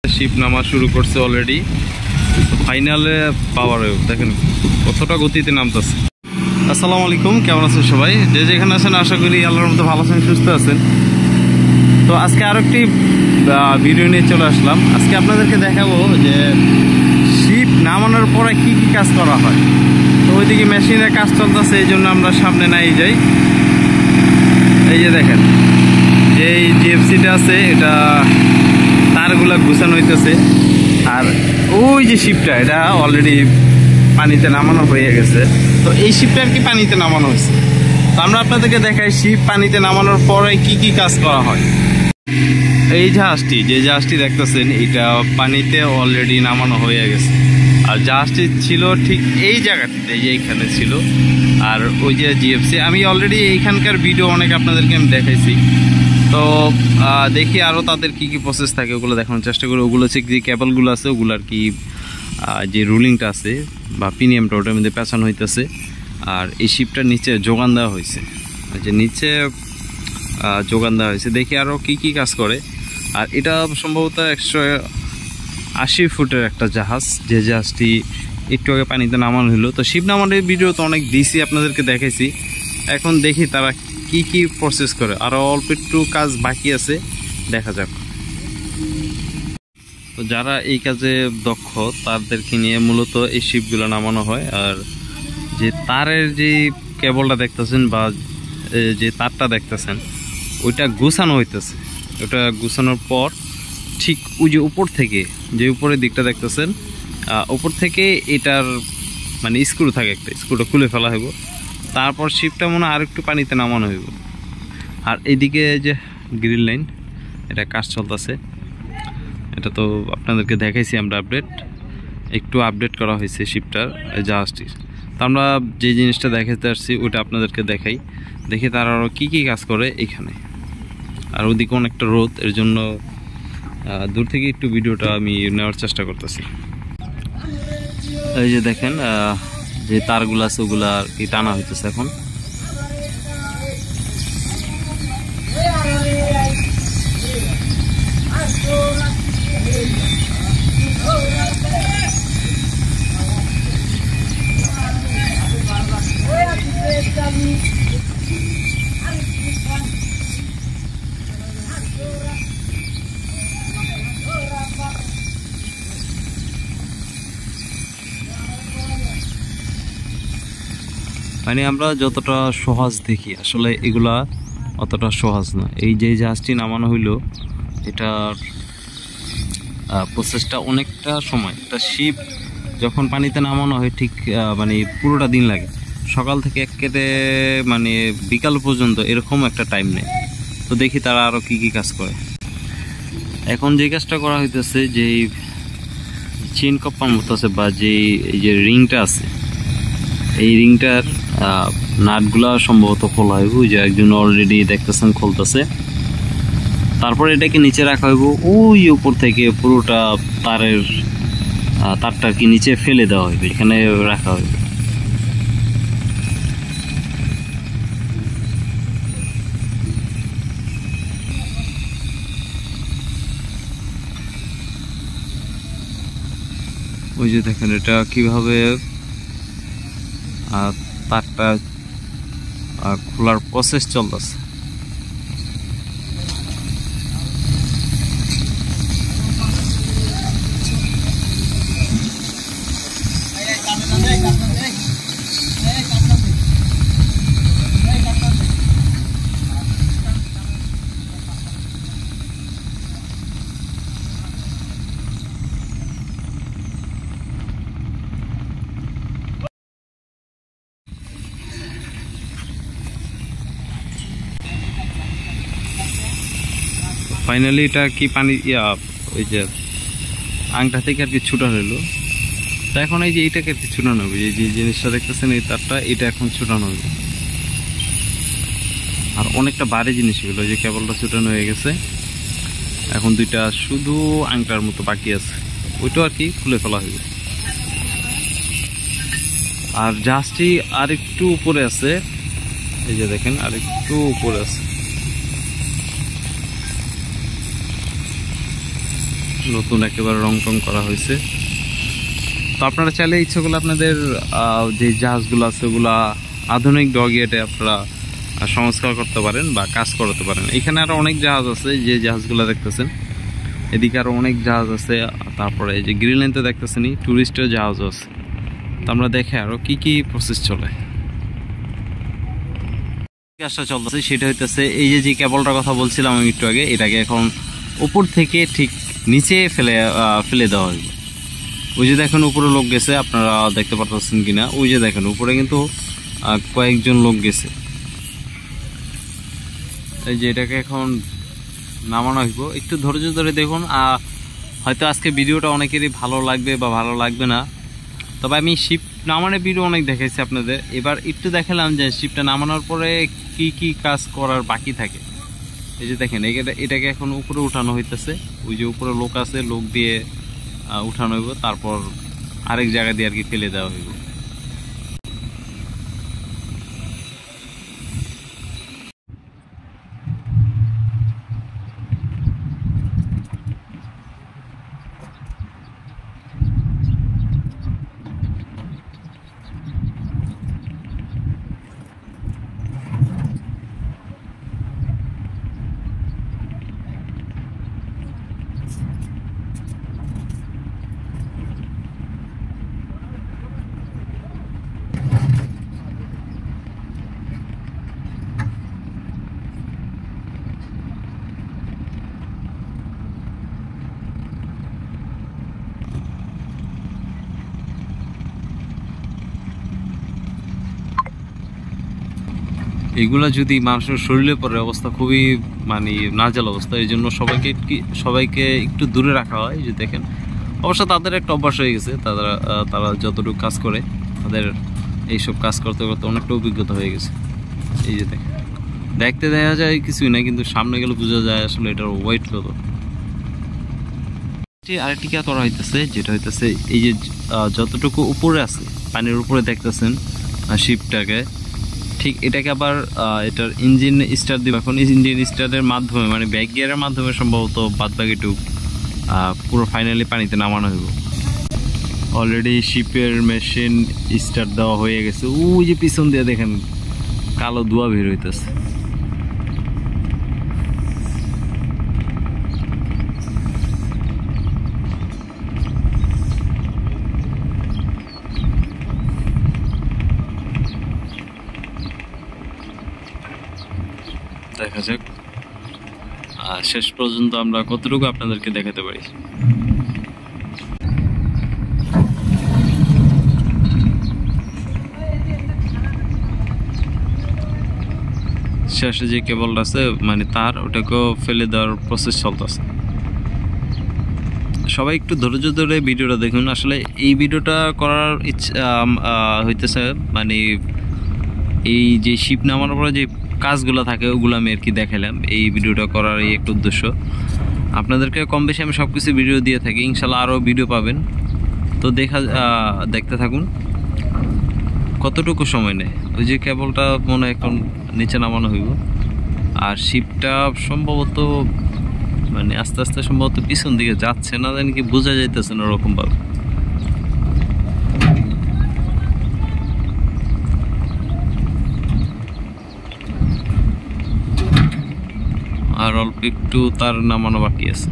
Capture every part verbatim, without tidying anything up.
Sheep নামা শুরু করছে অলরেডি, ফাইনালে পাওয়ার দেখেন কতটা গতিতে নামতেছে। আসসালামু আলাইকুম, কেমন আছেন সবাই? যে যেখানে আছেন আশা করি আল্লাহর মধ্যে ভালো আছেন, সুস্থ আছেন। তো আজকে আরো একটি ভিডিও নিয়ে চলে আসলাম। আজকে আপনাদেরকে দেখাবো যে শিপ নামানোর পরে কি কি কাজ করা হয়। তো ওইদিকে মেশিনের কাজ চলতেছে, এই জন্য আমরা সামনে নাই যাই। এই যে দেখেন যে এই জিএফসিটা আছে, এটা তারগুলা গুছানো হইতেছে। আর ওই যে শিপটা, এটা অলরেডি পানিতে নামানো হয়ে গেছে। তো এই শিপটা আর কি পানিতে নামানো হয়েছে। তো আমরা আপনাদেরকে দেখাই শিপ পানিতে নামানোর পরে কি কি কাজ করা হয়। এই জাহাজটি, যে জাহাজটি দেখতেছেন, এটা পানিতে অলরেডি নামানো হয়ে গেছে। আর জাহাজটি ছিল ঠিক এই জায়গাটিতে, এই যে এইখানে ছিল। আর ওই যে জিএফসি, আমি অলরেডি এইখানকার ভিডিও অনেক আপনাদেরকে আমি দেখাইছি। তো দেখি আরও তাদের কি কি প্রসেস থাকে ওগুলো দেখানোর চেষ্টা করি। ওগুলো হচ্ছে যে কেবলগুলো আছে ওগুলো আর কি, যে রুলিংটা আছে বা পিনিয়ামটা ওটার মধ্যে পেঁচানো হইতেছে। আর এই শিপটার নিচে যোগান দেওয়া হয়েছে, যে নিচে যোগান দেওয়া হয়েছে। দেখি আরও কি কি কাজ করে। আর এটা সম্ভবত একশো আশি ফুটের একটা জাহাজ, যে জাহাজটি একটু আগে পানিতে নামানো হলো। তো শিপ নামানোর ভিডিও তো অনেক দিছি, আপনাদেরকে দেখাইছি। এখন দেখি তারা কি কি প্রসেস করে। আরও অল্প একটু কাজ বাকি আছে, দেখা যাক। তো যারা এই কাজে দক্ষ তাদেরকে নিয়ে মূলত এই শিপগুলো নামানো হয়। আর যে তারের যে কেবলটা দেখতেছেন বা যে তারটা দেখতেছেন, ওইটা গুছানো হইতেছে। ওটা গুছানোর পর ঠিক ওই যে উপর থেকে, যে উপরের দিকটা দেখতেছেন, উপর থেকে এটার মানে স্ক্রু থাকে, একটা স্ক্রুটা খুলে ফেলা হইব। তারপর শিপটা মনে হয় আর একটু পানিতে নামানো হইব। আর এইদিকে যে গ্রিন লাইন, এটা কাজ চলতেছে। এটা তো আপনাদেরকে দেখাইছি আমরা, আপডেট একটু আপডেট করা হয়েছে শিপটার, জাহাজটির। তো আমরা যে জিনিসটা দেখাতে আসছি ওইটা আপনাদেরকে দেখাই। দেখি তারা আরও কী কী কাজ করে এখানে। আর ওদিকে অনেকটা রোদ, এর জন্য দূর থেকে একটু ভিডিওটা আমি নেওয়ার চেষ্টা করতেছি। এই যে দেখেন যে তারগুলো আছে ওগুলা আর কি টানা হইতেছে এখন। মানে আমরা যতটা সহজ দেখি, আসলে এগুলা অতটা সহজ না। এই যে জাহাজটি নামানো হইলো, এটার প্রসেসটা অনেকটা সময়। একটা শিপ যখন পানিতে নামানো হয় ঠিক মানে পুরোটা দিন লাগে, সকাল থেকে একেবারে মানে বিকাল পর্যন্ত এরকম একটা টাইম নেই। তো দেখি তারা আরও কি কি কাজ করে। এখন যে কাজটা করা হইতেছে, যে চেইন কপ্পার মতো আছে বা যে এই যে রিংটা আছে, এই রিংটার নাটগুলা সম্ভবত খোলা হইব। ওই যে একজন অলরেডি দেখতেছেন খুলতেছে। তারপর এটাকে নিচে রাখা হইব। ওই উপর থেকে পুরোটা তারের তারটা কি নিচে ফেলে দেওয়া হইবে, এখানে রাখা হইবে। ওই যে দেখেন এটা কিভাবে তারটা খোলার প্রসেস চলতেছে। ফাইনালি এটা কি পানি ইয়া ওই যে আংটা থেকে আর কি ছুটানো হলো। তো এখন এই যে এইটাকে আর কি ছুটানো হবে, এই যে জিনিসটা দেখতেছেন এই তারটা, এটা এখন ছুটানো হবে। আর অনেকটা ভারী জিনিস এগুলো, যে কেবলটা ছুটানো হয়ে গেছে। এখন দুইটা শুধু আংটার মতো বাকি আছে, ওইটাও আর কি খুলে ফেলা হইবে। আর জাহাজটি আর একটু উপরে আছে, এই যে দেখেন আর একটু উপরে আছে। নতুন একেবারে রং টং করা হয়েছে। তো আপনারা চাইলে ইচ্ছে করলে আপনাদের যে জাহাজগুলো আছে ওগুলা আধুনিক ডগিয়েটে আপনারা সংস্কার করতে পারেন বা কাজ করাতে পারেন। এখানে আরো অনেক জাহাজ আছে, যে জাহাজগুলো দেখতেছেন এদিকে আরো অনেক জাহাজ আছে। তারপরে এই যে গ্রিনল্যান্ডে দেখতেছেন টুরিস্টের জাহাজও আছে। তো আমরা দেখে আরো কি কি প্রসেস চলে। কাজটা চলতেছে সেটা হইতেছে এই যে যে কেবলটার কথা বলছিলাম আমি একটু আগে, এটাকে এখন উপর থেকে ঠিক নিচে ফেলে ফেলে দেওয়া হইবে। ওই যে দেখেন উপরে লোক গেছে, আপনারা দেখতে পারতেছেন কিনা, ওই যে দেখেন উপরে কিন্তু কয়েকজন লোক গেছে। এই যে এটাকে এখন নামানো হইব, একটু ধৈর্য ধরে দেখুন। হয়তো আজকে ভিডিওটা অনেকেরই ভালো লাগবে বা ভালো লাগবে না, তবে আমি শিপ নামানোর ভিডিও অনেক দেখাইছি আপনাদের। এবার একটু দেখালাম যে শিপটা নামানোর পরে কি কি কাজ করার বাকি থাকে। এই যে দেখেন এটা এটাকে এখন উপরে উঠানো হইতেছে, ওই যে উপরে লোক আছে, লোক দিয়ে উঠানো হইব, তারপর আরেক জায়গা দিয়ে আর কি ফেলে দেওয়া হইব। এগুলা যদি মানুষের শরীরে পড়ে অবস্থা খুবই মানে নাজেহাল অবস্থা। এই জন্য সবাইকে সবাইকে একটু দূরে রাখা হয়। এই যে দেখেন অবশ্য তাদের একটা অভ্যাস হয়ে গেছে, তারা তারা যতটুকু কাজ করে তাদের এইসব কাজ করতে করতে অনেকটা অভিজ্ঞতা হয়ে গেছে। এই যে দেখেন দেখতে দেখা যায় কিছুই না, কিন্তু সামনে গেলে বোঝা যায় আসলে এটার ওয়েট কত। আরেকটি কাজ করা হইতেছে, যেটা হইতেছে এই যে যতটুকু উপরে আছে পানির উপরে দেখতেছেন শিপটাকে, ঠিক এটাকে আবার এটার ইঞ্জিন স্টার্ট দিব। এখন ইঞ্জিন স্টার্টের মাধ্যমে মানে ব্যাক গিয়ারের মাধ্যমে সম্ভবত বাদ বাকিটুকু পুরো ফাইনালি পানিতে নামানো হইব। অলরেডি শিপের মেশিন স্টার্ট দেওয়া হয়ে গেছে। ওই যে পিছন দিয়ে দেখেন কালো ধোঁয়া বের হইতেছে। দেখা যাক আর শেষ পর্যন্ত আমরা কতটুকু আপনাদেরকে দেখাতে পারি। শেষে যে কেবলটা আছে মানে তার, ওটাকেও ফেলে দেওয়ার প্রসেস চলতেছে। সবাই একটু ধৈর্য ধরে ভিডিওটা দেখুন। আসলে এই ভিডিওটা করার ইচ্ছা হইতেছে মানে এই যে শিপ নামানোর পরে যে কাজগুলো থাকে ওগুলো আমি আর কি দেখালাম। এই ভিডিওটা করার এই একটা উদ্দেশ্য। আপনাদেরকে কম বেশি আমি সব কিছু ভিডিও দিয়ে থাকি, ইনশাল্লাহ আরও ভিডিও পাবেন। তো দেখা দেখতে থাকুন কতটুকু সময় নেয়। ওই যে কেবলটা মনে হয় এখন নিচে নামানো হইব, আর শিপটা সম্ভবত মানে আস্তে আস্তে সম্ভবত পিছন দিকে যাচ্ছে, না জানি কি বোঝা যাইতেছে না ওরকমভাবে। আর অল্প একটু তার নামানো বাকি আছে।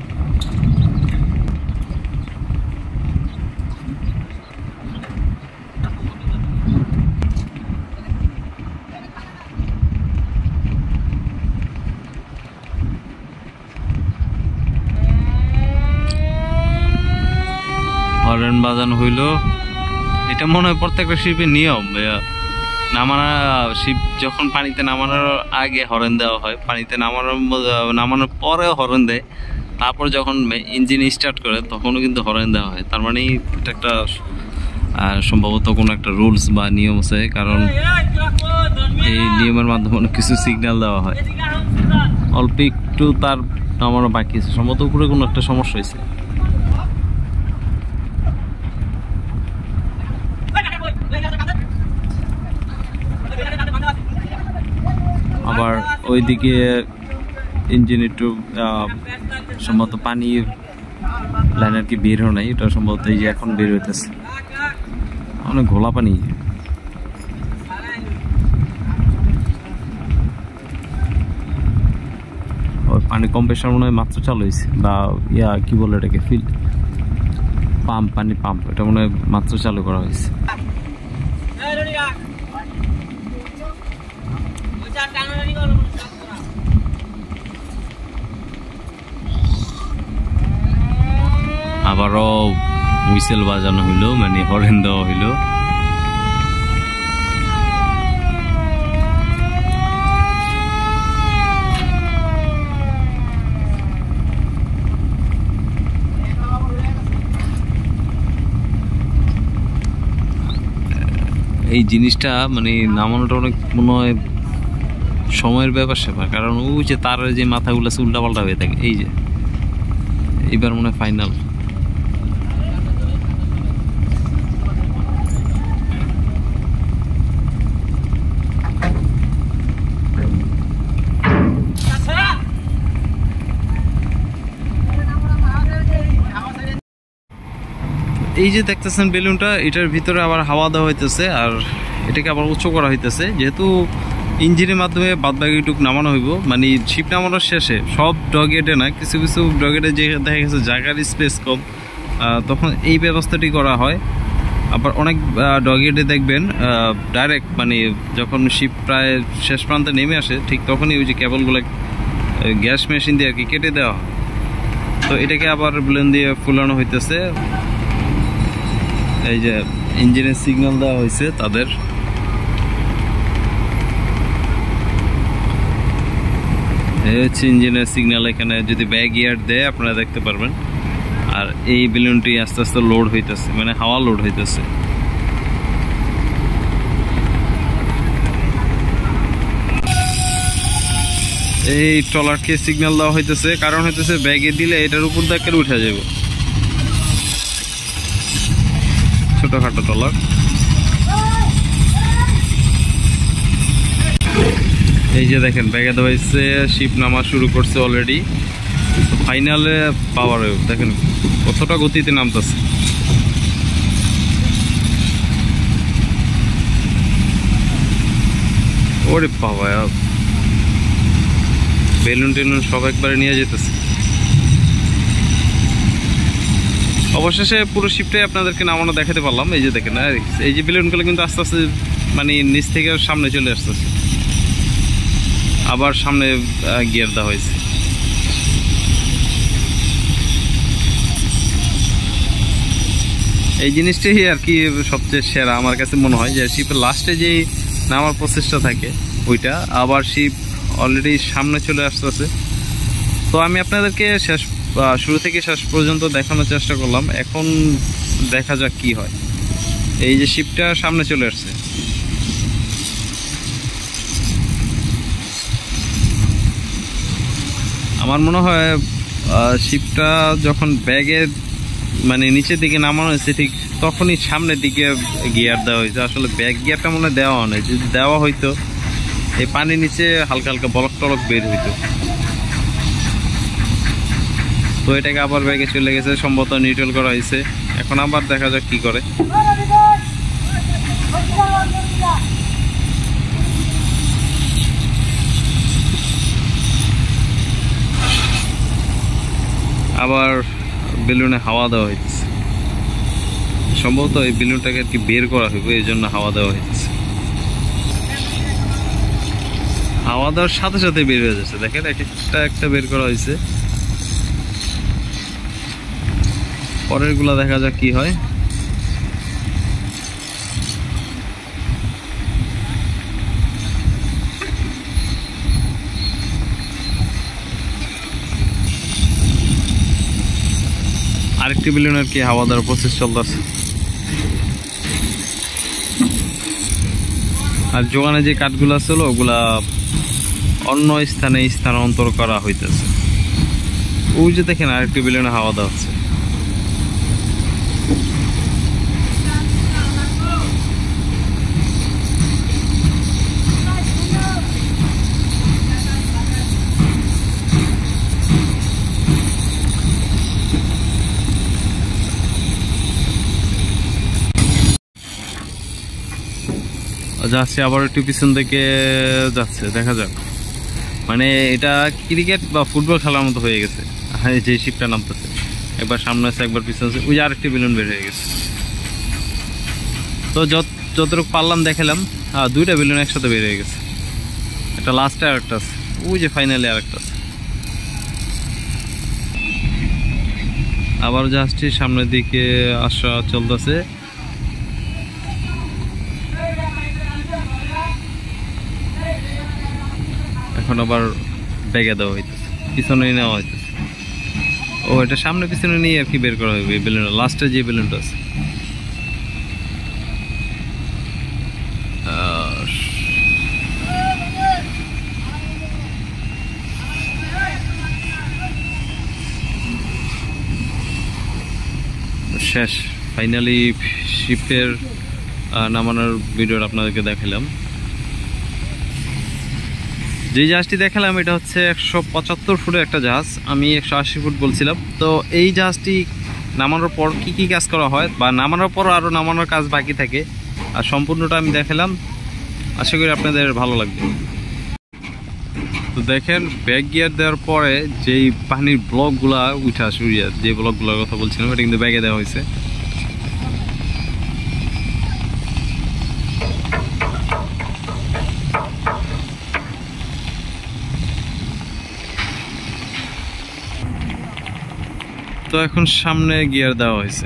হরেন বাজানো হইল, এটা মনে হয় প্রত্যেকটা শিপের নিয়ম। নামানো শিপ যখন পানিতে নামানোর আগে হরেন দেওয়া হয়, পানিতে নামানোর নামানোর পরেও হরেন দেয়, তারপর যখন ইঞ্জিন স্টার্ট করে তখনও কিন্তু হরেন দেওয়া হয়। তার মানে এটা একটা সম্ভবত কোনো একটা রুলস বা নিয়ম আছে, কারণ এই নিয়মের মাধ্যমে অনেক কিছু সিগন্যাল দেওয়া হয়। অল্প একটু তার নামানো বাকি আছে, সম্ভবত উপরে কোনো একটা সমস্যা হয়েছে। আবার ওইদিকে ইঞ্জিন একটু সম্ভবত পানি লাইন আর কি বের হয় নাই, এটা সম্ভবত এই যে এখন বের হইতেছে, অনেক ঘোলা পানি। পানি কম্প্রেসার মনে হয় মাত্র চালু হয়েছে, বা ইয়া কি বলে এটাকে, ফিল্ড পাম্প, পানি পাম্প, এটা মনে হয় মাত্র চালু করা হয়েছে। আবারও হুইসেল বাজানো হইলো, মানে হরেন দেওয়া হইলো। এই জিনিসটা মানে নামানোটা অনেক মনে হয় সময়ের ব্যাপার স্যাপার, কারণ ওই যে তার যে মাথাগুলো আছে উল্টা পাল্টা হয়ে থাকে। এই যে এইবার মনে হয় ফাইনাল। এই যে দেখতেছেন বেলুনটা, এটার ভিতরে আবার হাওয়া দেওয়া হইতেছে, আর এটাকে আবার উঁচু করা হইতেছে, যেহেতু ইঞ্জিনের মাধ্যমে বাদ বাকিটুক নামানো হইব। মানে শিপ নামানোর শেষে সব ডগেটে না, কিছু কিছু ডগেটে যে দেখা গেছে জায়গার স্পেস কম, তখন এই ব্যবস্থাটি করা হয়। আবার অনেক ডগেটে দেখবেন ডাইরেক্ট মানে যখন শিপ প্রায় শেষ প্রান্তে নেমে আসে, ঠিক তখনই ওই যে কেবলগুলো গ্যাস মেশিন দিয়ে আর কি কেটে দেওয়া হয়। তো এটাকে আবার বেলুন দিয়ে ফুলানো হইতেছে। এই যে ইঞ্জিনের সিগন্যাল দেওয়া হয়েছে তাদের, এই হচ্ছে ইঞ্জিনের সিগন্যাল। এখানে যদি ব্যাক গিয়ার দেয় আপনারা দেখতে পারবেন। আর এই বেলুনটি আস্তে আস্তে লোড হইতেছে, মানে হাওয়া লোড হইতেছে। এই ট্রলারকে সিগন্যাল দেওয়া হইতেছে, কারণ হইতেছে ব্যাগে দিলে এটার উপর দেখে উঠে যাবে। ছোটখাটো ট্রলার। এই যে দেখেন ব্যাগে দেওয়া হয়েছে, শিপ নামা শুরু করছে অলরেডি। ফাইনালে পাওয়ার দেখেন কতটা গতিতে নামতেছে। ওরে বাবা, বেলুন টেলুন সব একবারে নিয়ে যেতেছে। অবশেষে পুরো শিপটাই আপনাদেরকে নামানো দেখাতে পারলাম। এই যে দেখেন, এই যে বেলুনগুলো কিন্তু আস্তে আস্তে মানে নিচ থেকে সামনে চলে আসতেছে, আবার সামনে গিয়ার দেওয়া হয়েছে। এই জিনিসটাই আর কি সবচেয়ে সেরা আমার কাছে মনে হয়, যে শিপের লাস্টে যে নামার প্রসেসটা থাকে ওইটা, আবার শিপ অলরেডি সামনে চলে আসতেছে। তো আমি আপনাদেরকে শেষ শুরু থেকে শেষ পর্যন্ত দেখানোর চেষ্টা করলাম, এখন দেখা যাক কি হয়। এই যে শিপটা সামনে চলে আসছে, আমার মনে হয় শিপটা যখন ব্যাগের মানে নিচের দিকে নামানো হয়েছে ঠিক তখনই সামনের দিকে গিয়ার দেওয়া হয়েছে। আসলে ব্যাগ গিয়ারটা মনে হয় দেওয়া হয়, যদি দেওয়া হইতো এই পানির নিচে হালকা হালকা বলক টলক বের হইতো। তো এটাকে আবার ব্যাগে চলে গেছে, সম্ভবত নিউট্রাল করা হয়েছে। এখন আবার দেখা যাক কি করে। আবার বেলুনে হাওয়া দেওয়া হয়েছে, সম্ভবত এই বেলুনটাকে আর কি বের করা হইবে, এই জন্য হাওয়া দেওয়া হয়েছে। হাওয়া দেওয়ার সাথে সাথে বের হয়ে যাচ্ছে, দেখেন একটা একটা বের করা হয়েছে। পরের গুলা দেখা যাক কি হয়। আরেকটি বেলুন আর কি হাওয়া দেওয়ার প্রসেস চলতেছে। আর যোগানে যে কাঠগুলা ছিল ওগুলা অন্য স্থানে স্থানান্তর করা হইতেছে। ওই যে দেখেন আরেকটি বেলুনে হাওয়া দেওয়া হচ্ছে। যাচ্ছে আবার একটু পিছন থেকে যাচ্ছে, দেখা যাক। মানে এটা ক্রিকেট বা ফুটবল খেলার মতো হয়ে গেছে। হ্যাঁ, যে শিপটা নামতেছে, একবার সামনে আছে একবার পিছনে আছে। ওই যে আরেকটি বেলুন বের হয়ে গেছে। তো যত যতটুকু পারলাম দেখালাম। হ্যাঁ, দুইটা বেলুন একসাথে বের হয়ে গেছে। একটা লাস্টে আরেকটা আছে, ওই যে ফাইনালি আরেকটা আছে। আবার জাহাজটি সামনের দিকে আসা চলতেছে। এখন আবার ব্যাগে দেওয়া হইতেছে, পিছনে নেওয়া হইতেছে। ও, এটা সামনে পিছনে নিয়ে আর কি বের করা হবে বেলুন, লাস্টে যে বেলুনটা আছে। শেষ ফাইনালি শিপের নামানোর ভিডিওটা আপনাদেরকে দেখালাম। যে জাহাজটি দেখালাম এটা হচ্ছে একশো পঁচাত্তর ফুটের একটা জাহাজ। আমি একশো আশি ফুট বলছিলাম। তো এই জাহাজটি নামানোর পর কি কি কাজ করা হয় বা নামানোর পর আরও নামানোর কাজ বাকি থাকে, আর সম্পূর্ণটা আমি দেখালাম। আশা করি আপনাদের ভালো লাগবে। তো দেখেন, ব্যাক গিয়ার দেওয়ার পরে যেই পানির ব্লকগুলা উঠে আসে, যে ব্লকগুলোর কথা বলছিলাম, এটা কিন্তু ব্যাগে দেওয়া হয়েছে। তো এখন সামনে গিয়ার দেওয়া হয়েছে।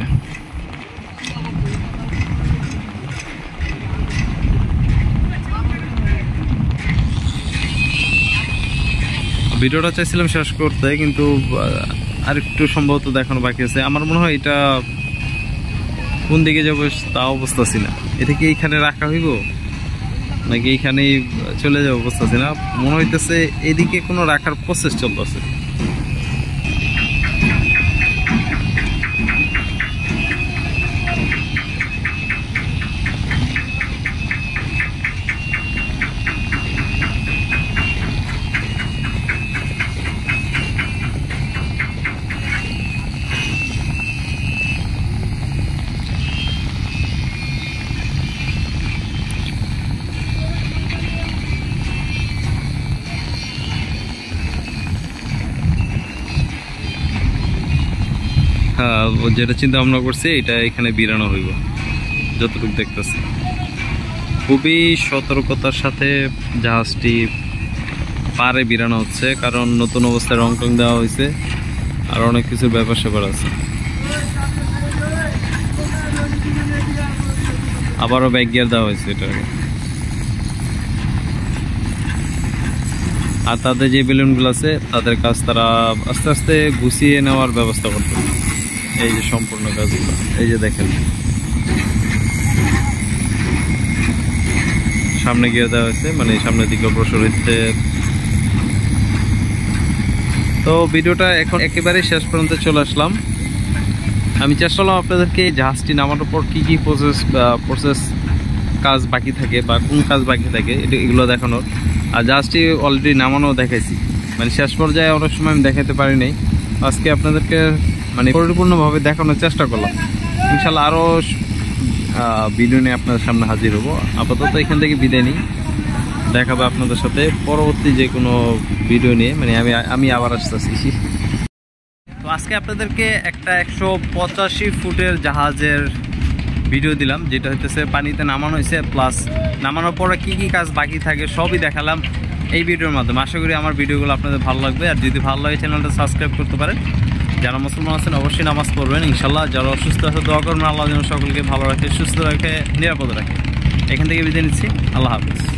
ভিডিওটা চাইছিলাম শেষ করতে, কিন্তু আর একটু সম্ভবত দেখানো বাকি আছে। আমার মনে হয় এটা কোন দিকে যাবো তা বুঝতেছি না। এটা কি এইখানে রাখা হইব নাকি এইখানেই চলে যাবো বুঝতেছি না। মনে হইতেছে এদিকে কোনো রাখার প্রসেস চলতেছে। হ্যাঁ, যেটা চিন্তা ভাবনা করছে এটা এখানে বিরানো হইব যতটুকু দেখতেছি। খুবই সতর্কতার সাথে জাহাজটি পারে বিরানো হচ্ছে, কারণ নতুন অবস্থায় রং টং দেওয়া হয়েছে আর অনেক কিছুর ব্যাপার স্যাপার আছে। আবারও ব্যাক গিয়ার দেওয়া হয়েছে এটাকে। আর তাদের যে বেলুনগুলো আছে তাদের কাজ তারা আস্তে আস্তে গুছিয়ে নেওয়ার ব্যবস্থা করতে। এই যে সম্পূর্ণ কাজগুলো, এই যে দেখেন সামনে গিয়ে দেওয়া হয়েছে, মানে সামনের দিকে অগ্রসর হচ্ছে। তো ভিডিওটা এখন একেবারে শেষ পর্যন্ত চলে আসলাম। আমি চেষ্টা করলাম আপনাদেরকে জাহাজটি নামানোর পর কী কী প্রসেস প্রসেস কাজ বাকি থাকে বা কোন কাজ বাকি থাকে এগুলো দেখানোর। আর জাহাজটি অলরেডি নামানো দেখাইছি, মানে শেষ পর্যায়ে অনেক সময় আমি দেখাতে পারি নাই। আজকে আপনাদেরকে মানে পরিপূর্ণভাবে দেখানোর চেষ্টা করলাম। ইনশাল্লাহ আরও ভিডিও নিয়ে আপনাদের সামনে হাজির হবো। আপাতত এখান থেকে বিদায় নিই, দেখাবো আপনাদের সাথে পরবর্তী যে কোনো ভিডিও নিয়ে। মানে আমি আমি আবার আসতেছি। তো আজকে আপনাদেরকে একটা একশো পঁচাশি ফুটের জাহাজের ভিডিও দিলাম, যেটা হইতেছে পানিতে নামানো হয়েছে, প্লাস নামানোর পরে কি কি কাজ বাকি থাকে সবই দেখালাম এই ভিডিওর মাধ্যমে। আশা করি আমার ভিডিওগুলো আপনাদের ভালো লাগবে। আর যদি ভালো লাগে চ্যানেলটা সাবস্ক্রাইব করতে পারেন। যারা মুসলমান আছেন অবশ্যই নামাজ পড়বেন ইনশাল্লাহ। যারা অসুস্থ আছে দোয়া করবেন, আল্লাহ যেন সকলকে ভালো রাখে, সুস্থ রাখে, নিরাপদ রাখে। এখান থেকে বিদায় নিচ্ছি। আল্লাহ হাফিজ।